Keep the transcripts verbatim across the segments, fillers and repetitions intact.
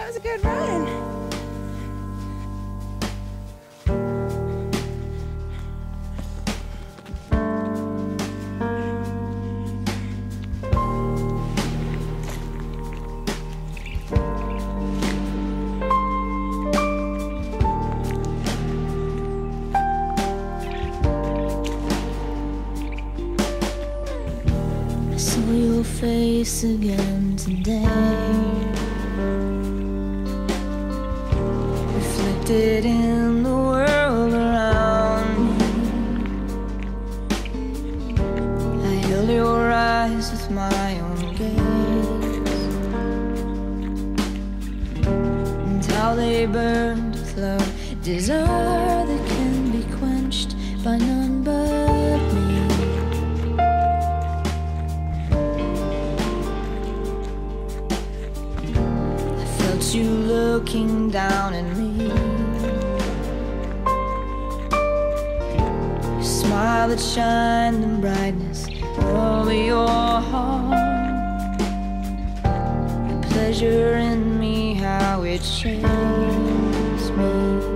That was a good run. I saw your face again today, reflected in the world around me. I held your eyes with my own gaze, and how they burned with love, desire that can be quenched by none but me. You looking down at me, your smile that shined the brightness of your heart, the pleasure in me, how it shakes me.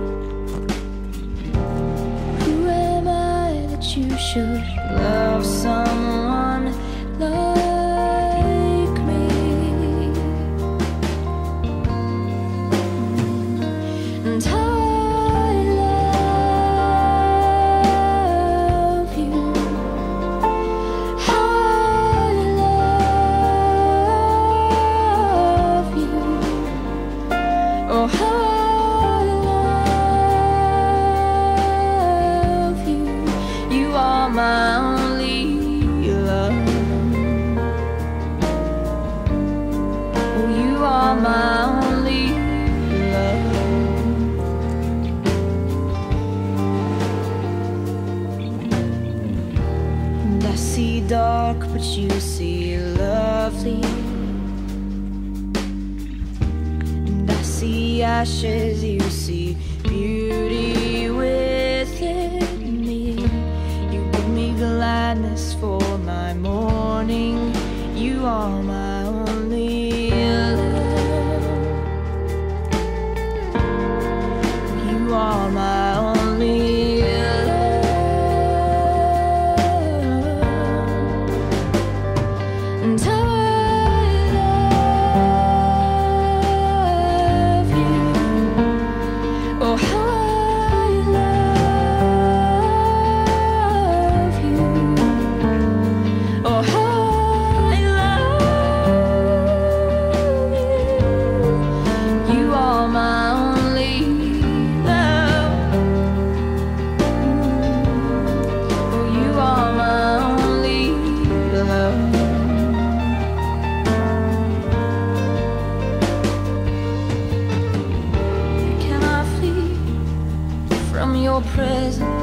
Who am I that you should love someone like dark, but you see lovely, and I see ashes, you see beauty within me. You give me gladness for my morning. You are my only love. You are my only presence.